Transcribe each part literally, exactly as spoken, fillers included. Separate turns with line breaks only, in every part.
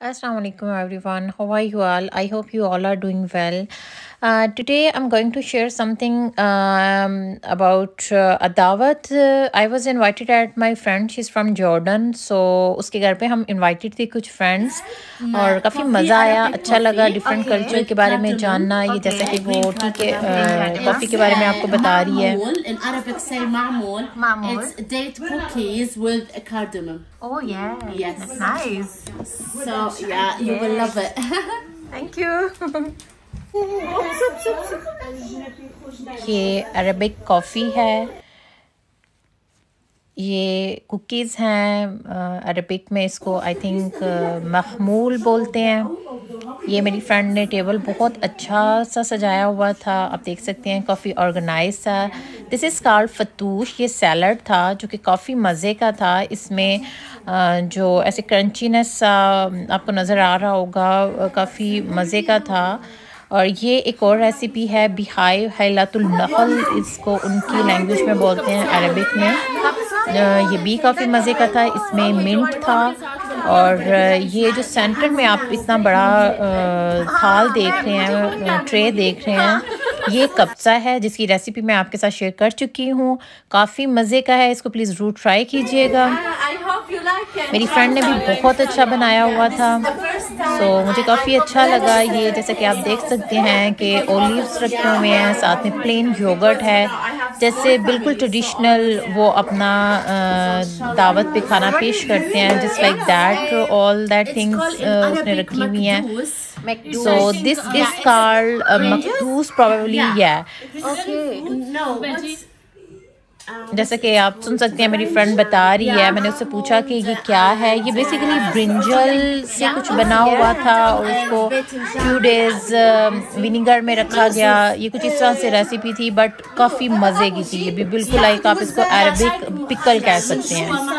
Assalamu alaikum everyone. How are you all? I hope you all are doing well. Uh, today I'm going to share something um, about uh, a dawat. Uh, I was invited at my friend. She's from Jordan. So उसके घर पे हम invited थे कुछ friends और काफ़ी मज़ा आया, अच्छा लगा डिफरेंट कल्चर के बारे में जानना. ये जैसा कि वो ठीक है कॉफ़ी के बारे में आपको बता रही है.
In Arabic say ma'moul.
Ma'moul.
It's date cookies with a cardamom.
Oh yeah.
Yes.
That's nice.
So yeah, you will love it.
Thank you. ये अरबिक कॉफ़ी है, ये कुकीज़ हैं. अरबिक में इसको आई थिंक महमूल बोलते हैं. ये मेरी फ्रेंड ने टेबल बहुत अच्छा सा सजाया हुआ था, आप देख सकते हैं, काफ़ी ऑर्गेनाइज था. This is called fattoush. ये सैलड था जो कि काफ़ी मज़े का था. इसमें जो ऐसे क्रंचीनेस सा आपको नज़र आ रहा होगा, काफ़ी मज़े का था. और ये एक और रेसिपी है बिहाई हैलातुल नहल, इसको उनकी लैंग्वेज में बोलते हैं अरबिक में. ये भी काफ़ी मज़े का था. इसमें मिंट था और ये जो सेंटर में आप इतना बड़ा थाल देख रहे हैं, ट्रे देख रहे हैं, ये कब्सा है जिसकी रेसिपी मैं आपके साथ शेयर कर चुकी हूँ. काफ़ी मज़े का है, इसको प्लीज़ ज़रूर ट्राई कीजिएगा. मेरी फ्रेंड ने भी बहुत अच्छा बनाया हुआ था, सो मुझे काफ़ी अच्छा लगा. ये जैसे कि आप देख सकते हैं कि ओलिव्स रखे हुए हैं, साथ में प्लेन योगर्ट है, जैसे बिल्कुल ट्रेडिशनल वो अपना दावत पे खाना पेश करते हैं. Just like that all that things उसने रखी हुई हैं. So this is called uh, makdous probably. Yeah.
Okay. No.
जैसा कि आप सुन सकते हैं, मेरी फ्रेंड बता रही है, मैंने उससे पूछा कि ये क्या है. ये बेसिकली ब्रिंजल से कुछ बना हुआ था और उसको फ्यू डेज विनीगर में रखा गया. ये कुछ इस तरह से रेसिपी थी, बट काफ़ी मज़े की थी. ये भी बिल्कुल लाइक आप इसको अरबिक पिकल कह सकते हैं.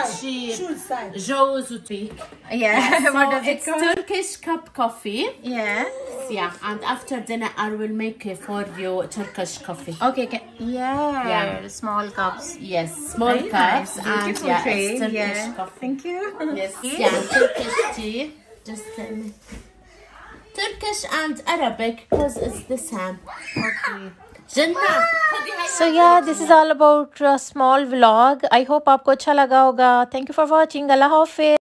Yeah, what does it call? Turkish cup coffee.
Yeah.
Yeah, and after dinner I will make for you Turkish coffee.
Okay, okay. Yeah. Yeah. Small cups.
Yes, small
Very
cups.
Nice.
And
Beautiful
yeah,
tray.
it's Turkish
Yeah.
coffee.
Thank you.
Yes. Yeah, Turkish tea. Just tell me. Turkish and Arabic because it's the same.
Okay.
So
yeah, this is all about a small vlog. I hope आपको अच्छा लगा होगा. Thank you for watching. Allah Hafiz.